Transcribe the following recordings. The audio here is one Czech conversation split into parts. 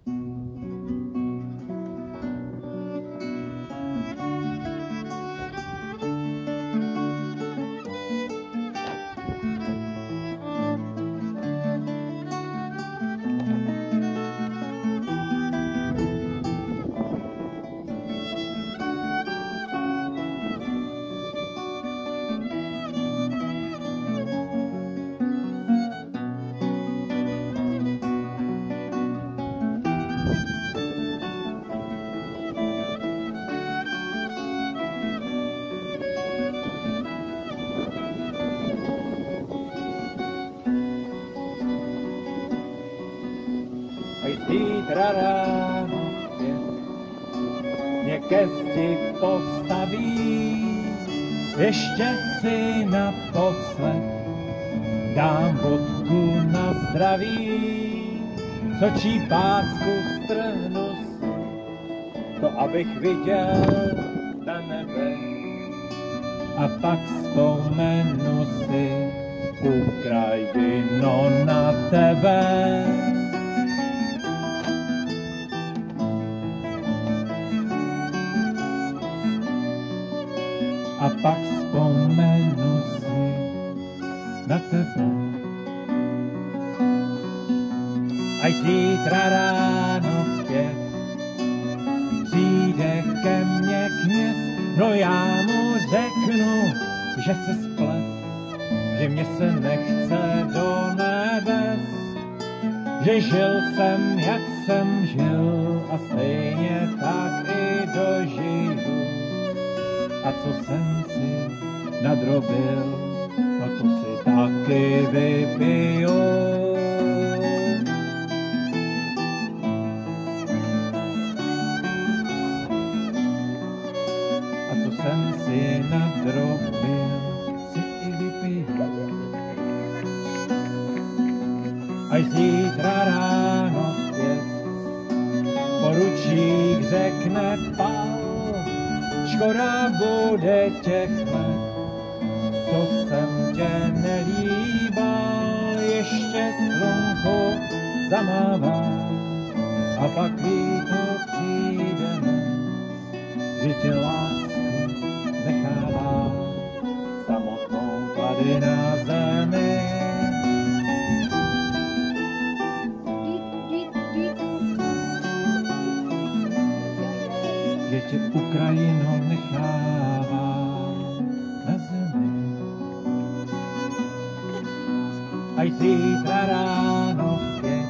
Zítra ráno mě ke zdi postaví, ještě si naposled dám vodku na zdraví, z očí pásku strhnu si, to abych viděl na nebe, a pak vzpomenu si, Ukrajino, na tebe. A pak vzpomenu si na tebe. Až zítra ráno v 5 přijde ke mně kněz, no já mu řeknu, že se splet, že mě se nechce do nebes, že žil jsem, jak jsem žil, a stejně tak i dožiju. A co jsem si nadrobil, a to si taky vypiju. A co jsem si nadrobil, si i vypiju. Až zítra ráno v 5 poručík řekne pál, škoda bude těch let, co jsem tě nelíbal, ještě slunko zamává a pak líto přijdeme, že tě lásku nechává samotnou tady na zemi. Že tě Ukrajino nechává na zemi. Až zítra ráno v 5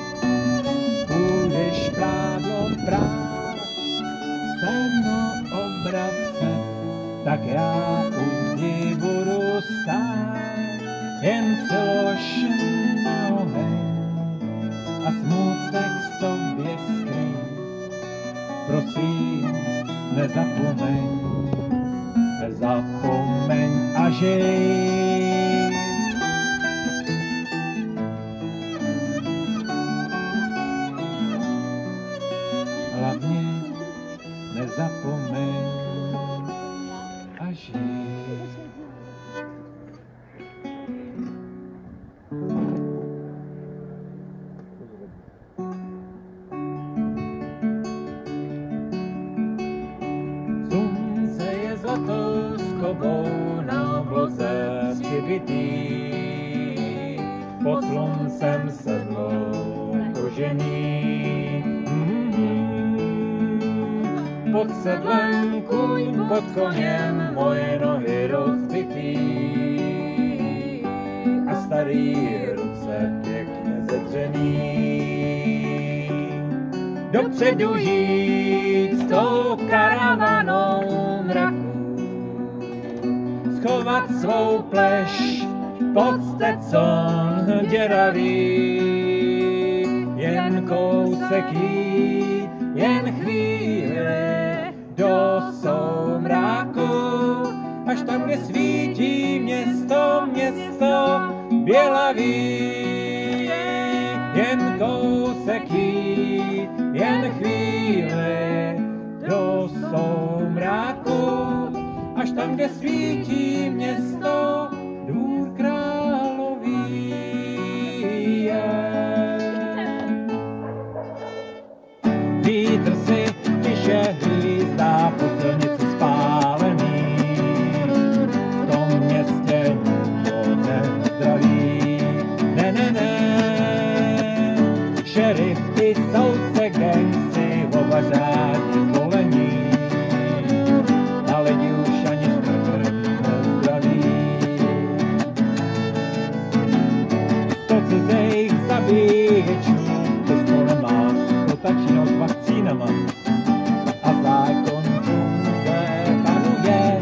budeš prádlo prát, seno obracet, tak já u zdi budu stát, jen přilož na oheň a smutek sobě skryj. Prosím, nezapomeň, nezapomeň a žij. Hlavně nezapomeň a žij. Zlatou skobou na obloze přibitý, pod sluncem sedlou kožený. Pod sedlem kůň, pod koněm moje nohy rozbitý a starý ruce pěkně zedřený. Dopředu jít s tou karavanou mraků, schovat svou pleš pod stecon děravý, jen kousek jít, jen chvíli do soumraku, až tam, kde svítí město, město bělavý, jen kousek jít, jen chvíli do soumraku, až tam, kde svítí město, dům králový je. šerif i soudce, gangstři, oba řádně zvolení. Na lidi už ani smrtem nezdraví. 100 cizejch zabíječů, pistole má rotačnou s vakcínama. A zákon džungle panuje,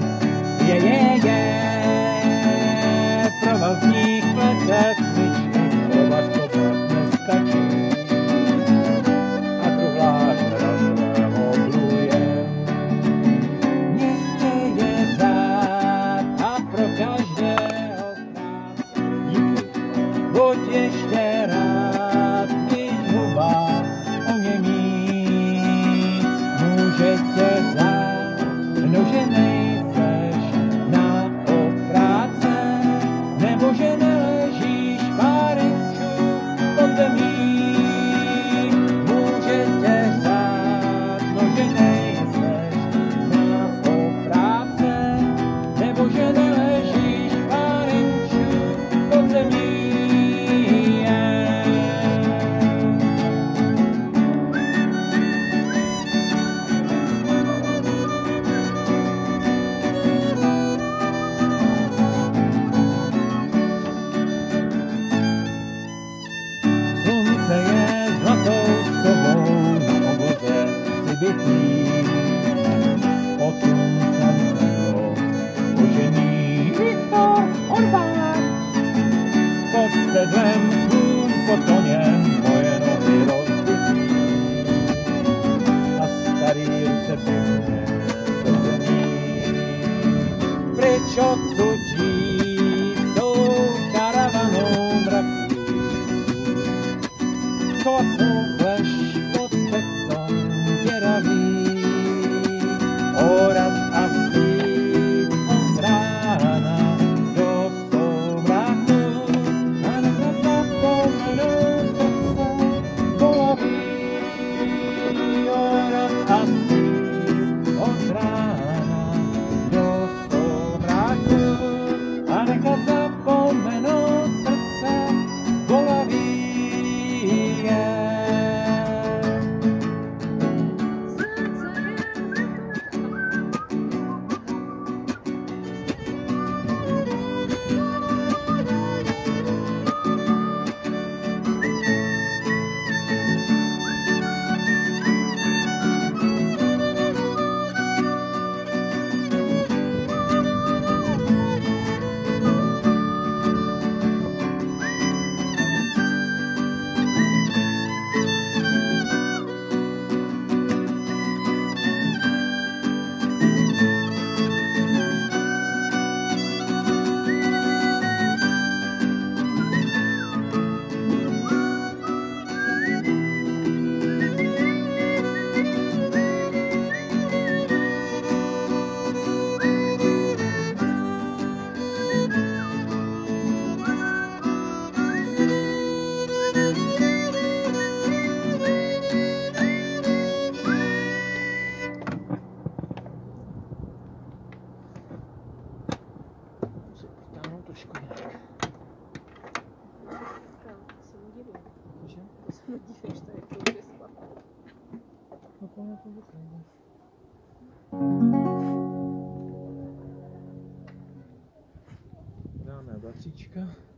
provazník plete smyčky, provařkovat nestačí. A truhlář razného bluje. V městě je řád a pro každého práce. Buď ještě rád, když huba oněmí. Může tě řád, no že nejseš na opráce, nebo že neležíš pár inčů pod zemí. Může tě řád, no že nejseš na opráce, nebo že neležíš pár inčů pod zemí. Slunce je zlatou stovou na obloze přibitý. Pod sluncem sedlo ožení Viktor Orbán. Pod sedlem kůň, pod koněm moje nohy rozbitý. A starý ruce pevně zvedení. Pryč odsud jít s tou karavanou mraků. Kosou pleš pod Stetson děravý, orat a stít od rána do soumraku, a nechat zapomenout, co se bolaví. Orat a stít od rána do soumraku, a nechat zapomenout, srdce bolaví. Trošku nějak. Se nedivím. Že? Se nedivím, že to je to křesla. No to je to vyklidně. Dáme bratříčka.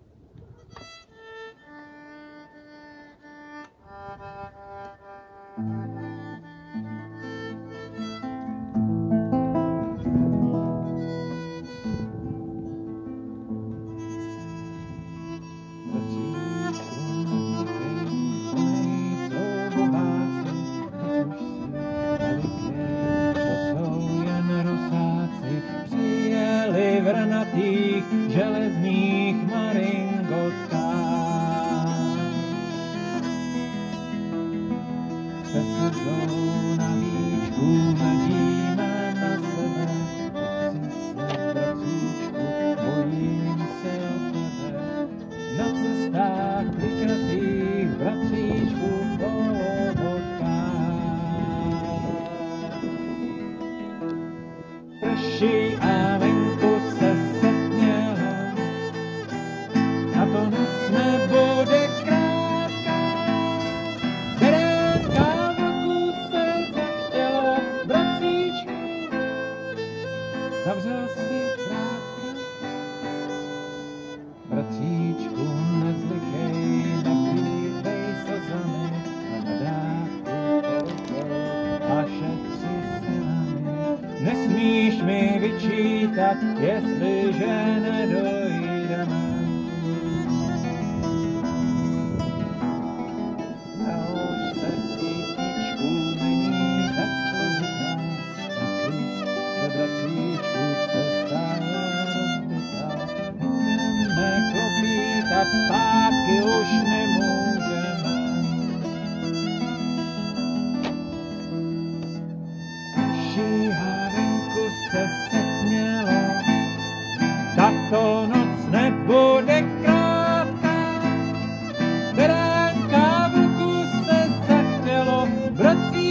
Vranatých železných maringotkách. Se slzou na víčku hledíme na sebe, prosím se, bratříčku, bojím se o tebe. Na cestách vykratých bratříčku po lobotkách. Prší a venku se setmělo, a to noc nebude krátká. mi vyčítat, jestliže nedojdeme. Nauč se písničku, není tak složitá, sebrat příčku, cesta je rozbitá. Můžeme klopítat, zpátky už nemůžeme. Šíhavenku se setmělo, tato noc nebude krátká. Beránka vlku se zachtělo, vrací